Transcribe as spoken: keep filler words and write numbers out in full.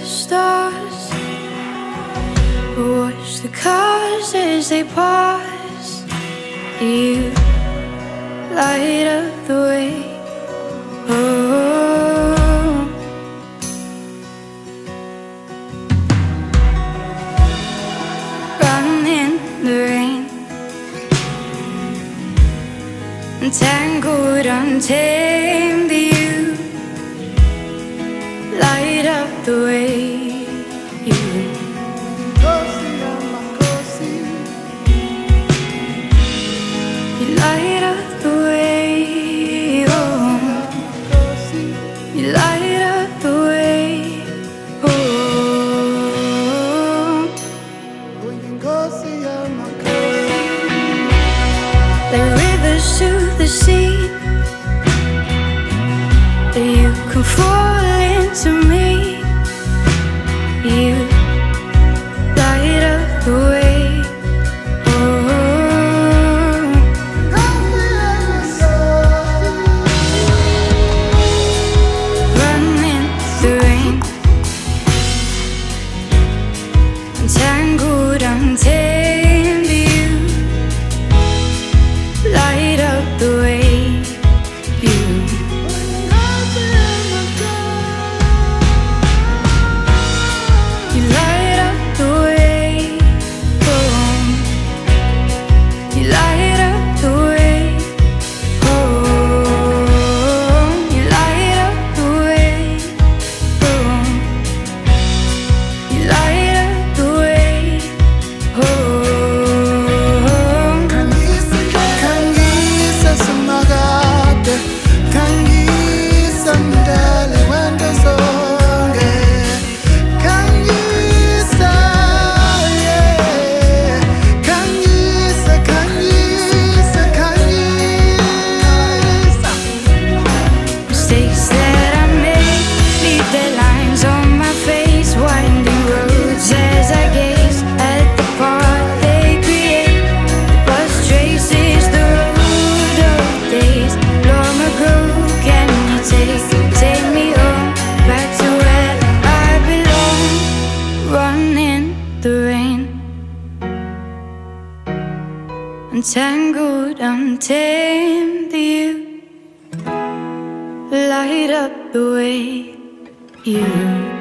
stars, watch the cars as they pass. You light up the way. Oh, run in the rain, tangled, untamed. You light up the way. You You light up the way. Oh, you light up the way. Oh, like rivers to the sea, you can fall into me. You light up the way. Tangled, untamed. You light up the way. You You light up the way. Oh, you light up the way. Oh, you light up the way. Oh, you light up the way. Mistakes that I made leave their lines on my face, winding roads as I gaze at the part they create. The bus traces the road of days long ago. Can you take, take me home, back to where I belong? Run in the rain, untangled, untamed. You light up the way. You